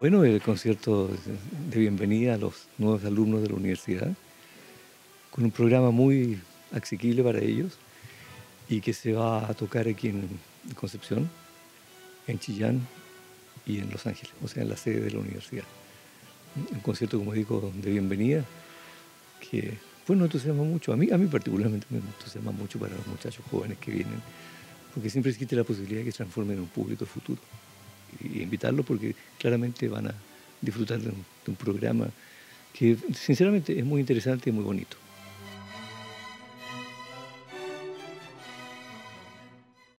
Bueno, el concierto de bienvenida a los nuevos alumnos de la universidad, con un programa muy asequible para ellos y que se va a tocar aquí en Concepción, en Chillán y en Los Ángeles, o sea, en la sede de la universidad. Un concierto, como digo, de bienvenida que, pues, nos entusiasma mucho. A mí particularmente me entusiasma mucho para los muchachos jóvenes que vienen, porque siempre existe la posibilidad de que se transformen en un público futuro. Y invitarlos porque claramente van a disfrutar de un programa que sinceramente es muy interesante y muy bonito.